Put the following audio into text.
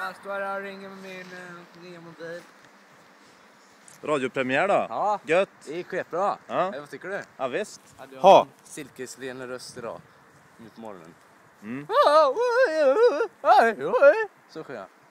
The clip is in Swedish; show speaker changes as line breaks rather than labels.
Jag står här och ringer med min nya mobil.
Radiopremiär då?
Ja,
Gött.
det gick skitbra.
Ja.
Vad tycker du?
Ja visst.
Hade jag
Ha.
en silkeslen röst idag. Nu på morgonen.
Mm.
Så sjöng jag.